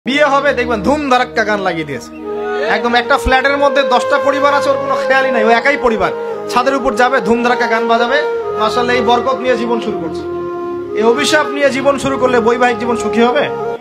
বিয়ে হবে দেখবেন ধুম ধারাক্কা গান লাগিয়ে দিয়েছে। একদম একটা ফ্ল্যাটের মধ্যে 10টা পরিবার আছে, ওর কোনো খেয়ালই নাই, ও একাই পরিবার, ছাদের উপর যাবে ধুম ধারাক্কা গান বাজাবে, মাশাআল্লাহ এই বরকত নিয়ে জীবন শুরু করছে। এই অভিশাপ নিয়ে জীবন শুরু করলে বৈবাহিক জীবন সুখী হবে?